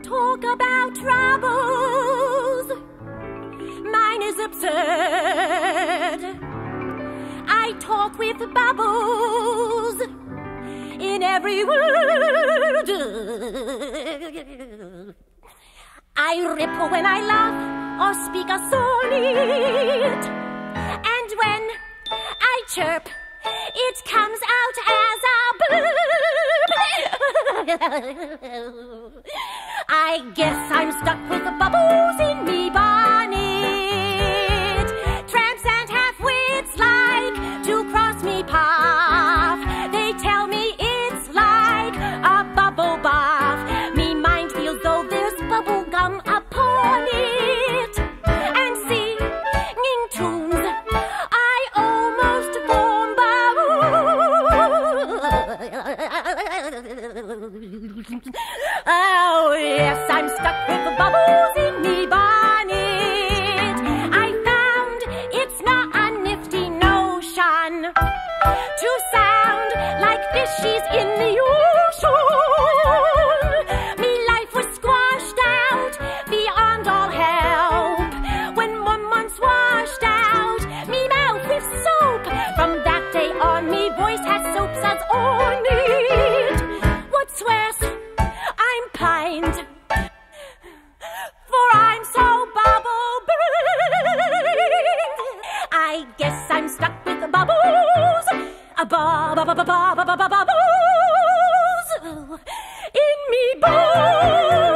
talk about troubles. Mine is absurd. I talk with bubbles in every word. I ripple when I laugh or speak a sonnet. And when I chirp, it comes out as a blurb. I guess I'm stuck with the bubbles in me bonnet. Tramps and half-wits like to cross me path. They tell me it's like a bubble bath. Me mind feels though there's bubble gum upon it. And singing tunes, I almost form bubbles. Oh yes, I'm stuck with the bubbles in me bonnet. I found it's not a nifty notion to sound like fishies in the ocean. Me life was squashed out beyond all help when 1 month's washed out me mouth with soap. From that day on, me voice has soap suds on it. What's worse, I'm pined, for I'm so bubble-brained. I guess I'm stuck with the bubbles, bubbles in me bones.